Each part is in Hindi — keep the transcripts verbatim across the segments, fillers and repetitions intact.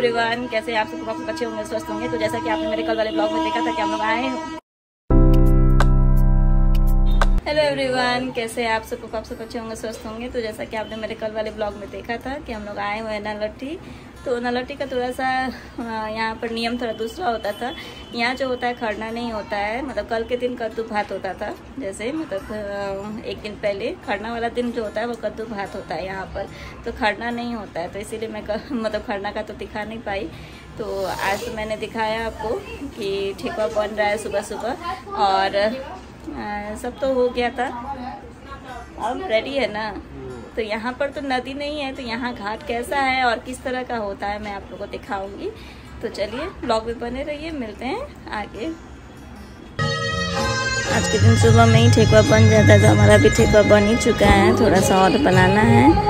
एवरीवन, कैसे आप सब काफी अच्छे होंगे, स्वस्थ होंगे। तो जैसा कि आपने मेरे कल वाले ब्लॉग में देखा था कि हम लोग आए हैं। हेलो एवरीवन, कैसे आप सबको काफी सब अच्छे होंगे, स्वस्थ होंगे। तो जैसा कि आपने मेरे कल वाले ब्लॉग में देखा था कि हम लोग आए हुए हैं नलट्टी। तो नलट्टी का थोड़ा सा यहाँ पर नियम थोड़ा दूसरा होता था। यहाँ जो होता है खरना नहीं होता है, मतलब कल के दिन कद्दू भात होता था। जैसे मतलब एक दिन पहले खरना वाला दिन जो होता है वो कद्दू भात होता है यहाँ पर। तो खरना नहीं होता है, तो इसीलिए मैं मतलब खरना का तो दिखा नहीं पाई। तो आज तो मैंने दिखाया आपको कि ठेकुआ बन रहा है सुबह सुबह, और आ, सब तो हो गया था, अब रेडी है ना। तो यहाँ पर तो नदी नहीं है, तो यहाँ घाट कैसा है और किस तरह का होता है मैं आप लोगों को दिखाऊंगी। तो चलिए ब्लॉग में बने रहिए, मिलते हैं आगे। आज के दिन सुबह में ही ठेकुआ बन जाता है, तो हमारा भी ठेकुआ बन ही चुका है, थोड़ा सा और बनाना है।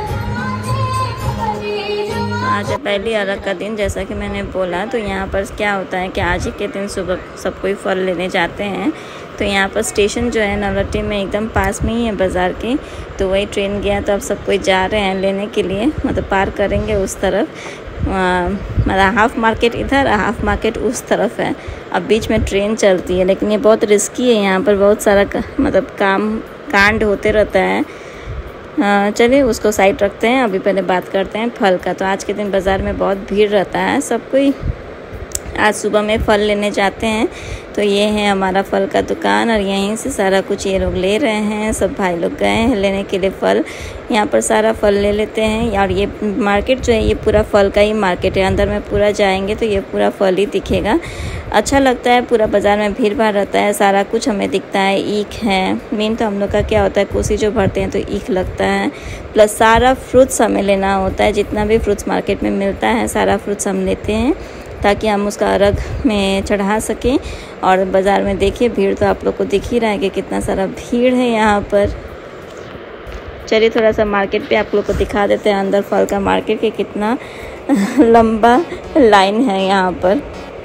आज है पहली अरग का दिन, जैसा कि मैंने बोला। तो यहाँ पर क्या होता है कि आज ही के दिन सुबह सब कोई फल लेने जाते हैं। तो यहाँ पर स्टेशन जो है नलट्टी में एकदम पास में ही है बाज़ार के, तो वही ट्रेन गया, तो अब सब कोई जा रहे हैं लेने के लिए, मतलब पार करेंगे उस तरफ। मतलब हाफ़ मार्केट इधर, हाफ़ मार्केट उस तरफ है। अब बीच में ट्रेन चलती है, लेकिन ये बहुत रिस्की है। यहाँ पर बहुत सारा मतलब काम कांड होते रहता है। चलिए उसको साइड रखते हैं, अभी पहले बात करते हैं फल का। तो आज के दिन बाज़ार में बहुत भीड़ रहता है, सब कोई आज सुबह में फल लेने जाते हैं। तो ये है हमारा फल का दुकान, और यहीं से सारा कुछ ये लोग ले रहे हैं। सब भाई लोग गए हैं लेने के लिए फल, यहाँ पर सारा फल ले लेते हैं। और ये मार्केट जो है ये पूरा फल का ही मार्केट है, अंदर में पूरा जाएंगे तो ये पूरा फल ही दिखेगा। अच्छा लगता है, पूरा बाज़ार में भीड़ भाड़ रहता है, सारा कुछ हमें दिखता है। ईख है मेन, तो हम लोग का क्या होता है कोसी जो भरते हैं तो ईख लगता है, प्लस सारा फ्रूट्स हमें लेना होता है। जितना भी फ्रूट्स मार्केट में मिलता है सारा फ्रूट्स हम लेते हैं, ताकि हम उसका अरग में चढ़ा सकें। और बाज़ार में देखिए भीड़ तो आप लोग को दिख ही रहा है कि कितना सारा भीड़ है यहाँ पर। चलिए थोड़ा सा मार्केट पे आप लोग को दिखा देते हैं, अंदर फल का मार्केट के कितना लंबा लाइन है यहाँ पर।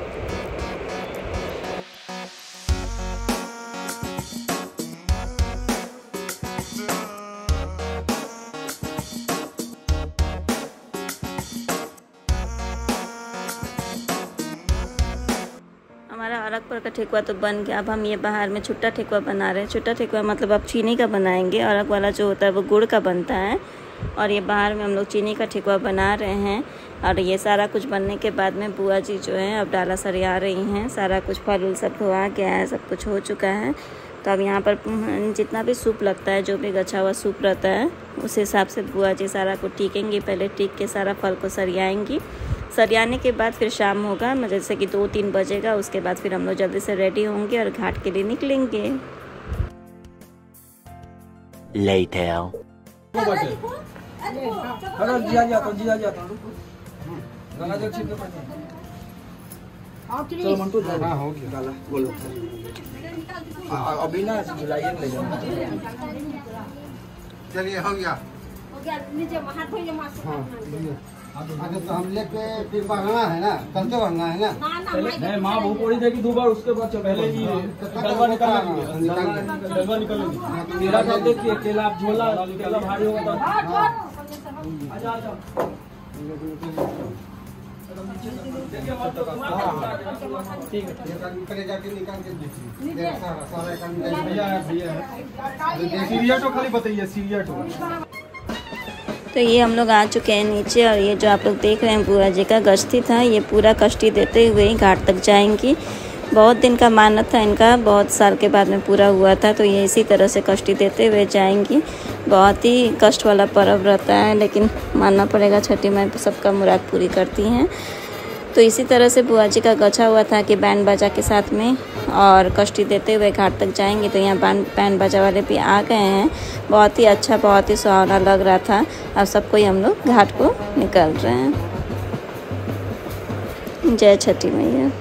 हमारा अरगपुर का ठेकुआ तो बन गया। अब हम ये बाहर में छुट्टा ठेकुआ बना रहे हैं। छुट्टा ठेकुआ मतलब अब चीनी का बनाएंगे, अरग वाला जो होता है वो गुड़ का बनता है। और ये बाहर में हम लोग चीनी का ठेकुआ बना रहे हैं। और ये सारा कुछ बनने के बाद में बुआ जी जो है अब डाला सरिया रही हैं। सारा कुछ फल उल सब धोआ गया है, सब कुछ हो चुका है। तो अब यहाँ पर जितना भी सूप लगता है, जो भी गछा हुआ सूप रहता है, उस हिसाब से बुआ जी सारा को टीकेंगी। पहले टीक के सारा फल को सरियाएँगी। सरियाने के बाद फिर शाम होगा, जैसे कि दो तीन बजेगा। उसके बाद फिर हम लोग जल्दी से रेडी होंगे और घाट के लिए निकलेंगे। Later. अभी ना जुलाई ले जाओ। चलिए हो गया। आगे तो हम लेके फिर भागना है ना, कल के भागना है ना। नहीं माँ भूख पड़ी देगी दो बार, उसके बाद पहले ही डलवा निकालेंगे, डलवा निकालेंगे। मेरा तो देखिए केला झोला, केला भारी होगा तो आजा आजा। ठीक है जाके निकाल के देखिए सारा भैया भैया सीरिया तो खाली बताइए सीरिया तो। तो ये हम लोग आ चुके हैं नीचे, और ये जो आप लोग देख रहे हैं बुआ जी का गश्ती था, ये पूरा कश्ती देते हुए ही घाट तक जाएंगी। बहुत दिन का मानत था इनका, बहुत साल के बाद में पूरा हुआ था। तो ये इसी तरह से कश्ती देते हुए जाएंगी। बहुत ही कष्ट वाला पर्व रहता है, लेकिन मानना पड़ेगा, छठी माई सबका मुराद पूरी करती हैं। तो इसी तरह से बुआ जी का गछा हुआ था कि बैंड बाजा के साथ में और कश्ती देते हुए घाट तक जाएंगे। तो यहाँ बैंड बैंड बाजा वाले भी आ गए हैं। बहुत ही अच्छा, बहुत ही सुहावना लग रहा था। अब सबको ही हम लोग घाट को निकल रहे हैं। जय छठी मैया।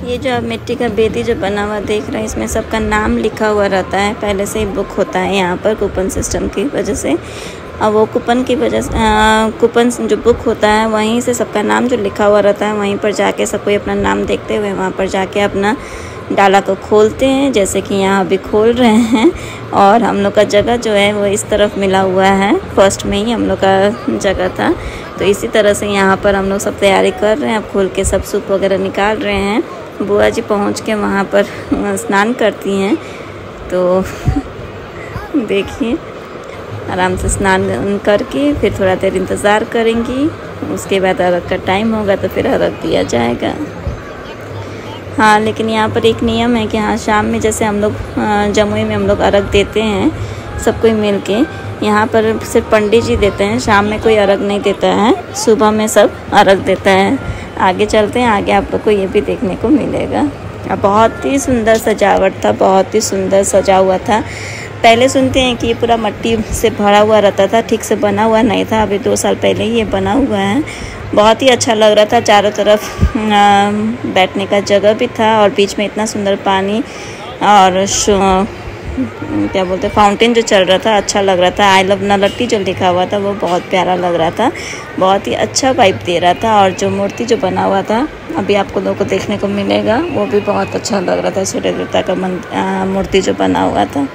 ये जो आप मिट्टी का बेदी जो बना हुआ देख रहे हैं, इसमें सबका नाम लिखा हुआ रहता है। पहले से ही बुक होता है यहाँ पर कूपन सिस्टम की वजह से। और वो कूपन की वजह से कूपन जो बुक होता है वहीं से सबका नाम जो लिखा हुआ रहता है, वहीं पर जाके सब कोई अपना नाम देखते हुए वहाँ पर जाके अपना डाला को खोलते हैं, जैसे कि यहाँ अभी खोल रहे हैं। और हम लोग का जगह जो है वो इस तरफ मिला हुआ है, फर्स्ट में ही हम लोग का जगह था। तो इसी तरह से यहाँ पर हम लोग सब तैयारी कर रहे हैं। अब खोल के सब सूप वगैरह निकाल रहे हैं। बुआ जी पहुँच के वहाँ पर स्नान करती हैं, तो देखिए आराम से स्नान करके फिर थोड़ा देर इंतज़ार करेंगी। उसके बाद अर्घ का टाइम होगा तो फिर अर्घ दिया जाएगा। हाँ, लेकिन यहाँ पर एक नियम है कि हाँ शाम में जैसे हम लोग जमुई में हम लोग अर्घ देते हैं सब कोई मिल के, यहाँ पर सिर्फ पंडित जी देते हैं, शाम में कोई अर्घ नहीं देता है, सुबह में सब अर्घ देता है। आगे चलते हैं, आगे आप लोग को ये भी देखने को मिलेगा। और बहुत ही सुंदर सजावट था, बहुत ही सुंदर सजा हुआ था। पहले सुनते हैं कि ये पूरा मिट्टी से भरा हुआ रहता था, ठीक से बना हुआ नहीं था। अभी दो साल पहले ही ये बना हुआ है। बहुत ही अच्छा लग रहा था। चारों तरफ बैठने का जगह भी था और बीच में इतना सुंदर पानी और क्या बोलते फाउंटेन जो चल रहा था, अच्छा लग रहा था। आई लव नलट्टी जो लिखा हुआ था वो बहुत प्यारा लग रहा था, बहुत ही अच्छा वाइब दे रहा था। और जो मूर्ति जो बना हुआ था अभी आपको लोगों को देखने को मिलेगा, वो भी बहुत अच्छा लग रहा था। सूर्य देवता का मूर्ति जो बना हुआ था।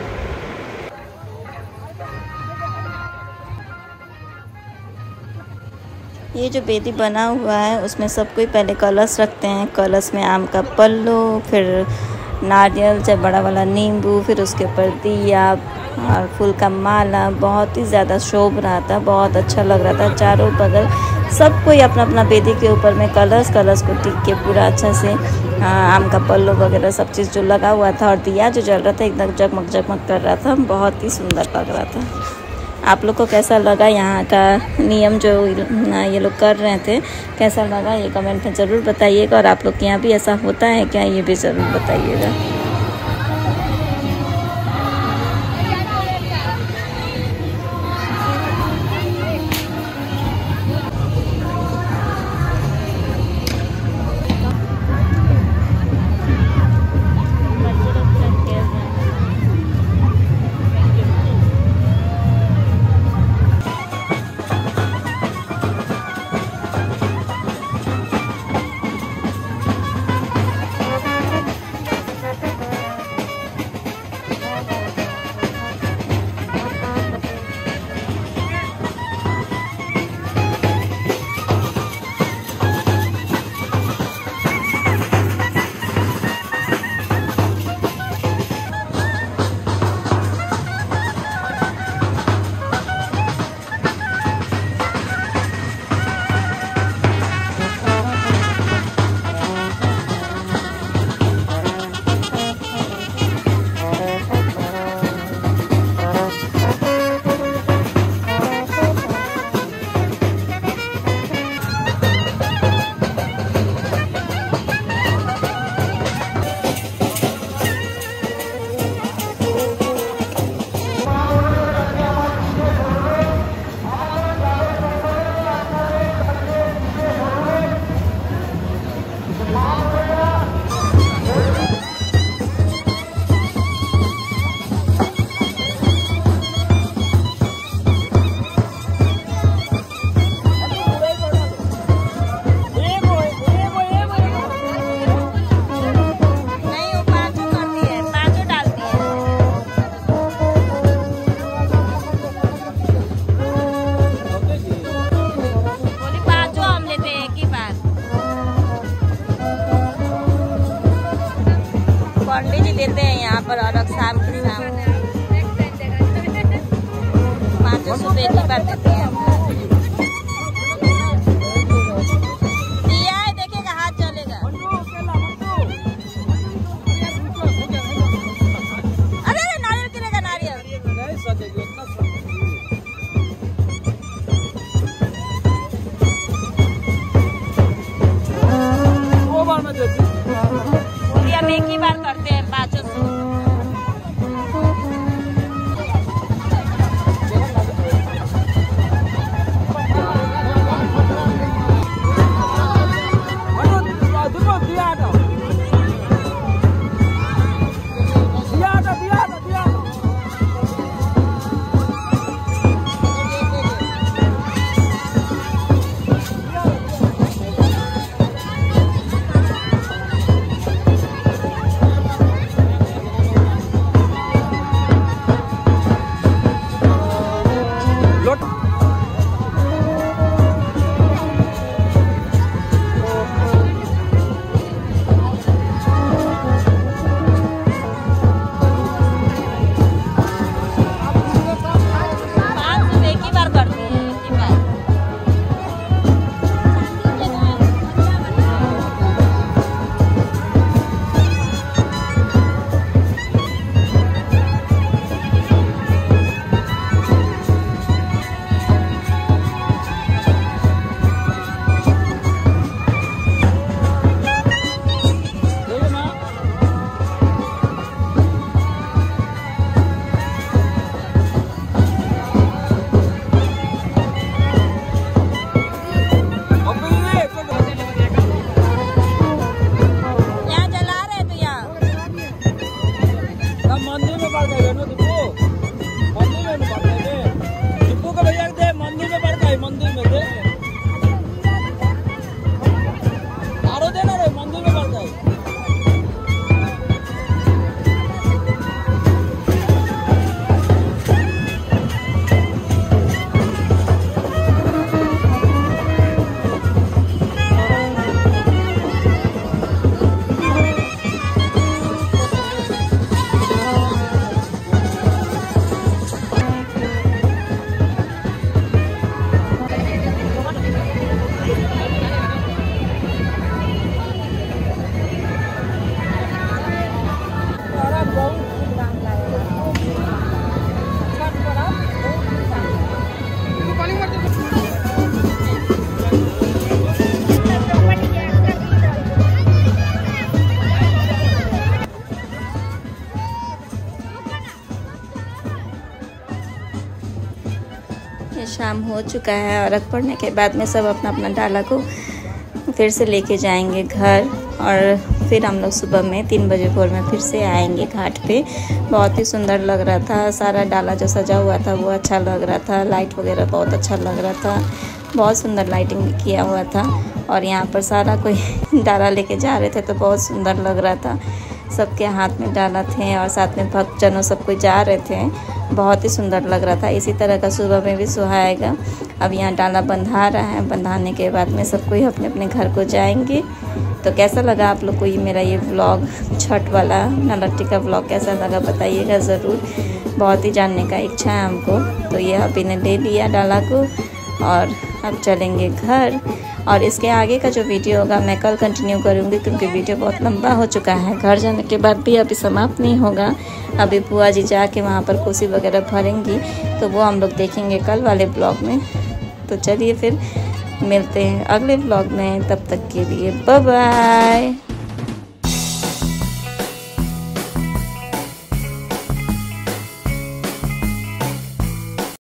ये जो बेदी बना हुआ है उसमें सब कोई पहले कलश रखते हैं। कलश में आम का पल्लो, फिर नारियल, चाहे बड़ा वाला नींबू, फिर उसके ऊपर दिया और फूल का माला। बहुत ही ज़्यादा शोभ रहा था, बहुत अच्छा लग रहा था। चारों बगल सब कोई अपना अपना बेदी के ऊपर में कलश कलश को टिक के पूरा अच्छा से आम का पल्लो वगैरह सब चीज़ जो लगा हुआ था और दिया जो जल रहा था एकदम जगमग जगमग कर रहा था, बहुत ही सुंदर लग रहा था। आप लोग को कैसा लगा यहाँ का नियम जो ये लोग कर रहे थे, कैसा लगा ये कमेंट में ज़रूर बताइएगा। और आप लोग के यहाँ भी ऐसा होता है क्या, ये भी ज़रूर बताइएगा। पंडित जी देते हैं यहाँ पर और शाम के शाम पाँचों सुबह एक ही बार देते हैं। दिया है देखेगा, हाथ चलेगा। अरे अरे नारियल गिरेगा, नारियल हम एक ही बार करते हैं पाँचों सौ। काम हो चुका है और रख पड़ने के बाद में सब अपना अपना डाला को फिर से लेके जाएंगे घर। और फिर हम लोग सुबह में तीन बजे भोर में फिर से आएंगे घाट पे। बहुत ही सुंदर लग रहा था, सारा डाला जो सजा हुआ था वो अच्छा लग रहा था, लाइट वगैरह बहुत अच्छा लग रहा था, बहुत सुंदर लाइटिंग भी किया हुआ था। और यहाँ पर सारा कोई डाला लेके जा रहे थे तो बहुत सुंदर लग रहा था, सबके हाथ में डाला थे और साथ में भक्तजनों सब कोई जा रहे थे, बहुत ही सुंदर लग रहा था। इसी तरह का सुबह में भी सुहाएगा। अब यहाँ डाला बंधा रहा है, बंधाने के बाद में सब कोई अपने अपने घर को जाएंगे। तो कैसा लगा आप लोग को ये मेरा ये व्लॉग, छठ वाला नवरात्रि का व्लॉग कैसा लगा बताइएगा ज़रूर, बहुत ही जानने का इच्छा है हमको। तो ये अभी ने ले लिया डाला को और अब चलेंगे घर। और इसके आगे का जो वीडियो होगा मैं कल कंटिन्यू करूँगी क्योंकि वीडियो बहुत लंबा हो चुका है। घर जाने के बाद भी अभी समाप्त नहीं होगा, अभी बुआ जी जाके वहाँ पर कोसी वगैरह भरेंगी तो वो हम लोग देखेंगे कल वाले ब्लॉग में। तो चलिए फिर मिलते हैं अगले ब्लॉग में, तब तक के लिए बाय बाय।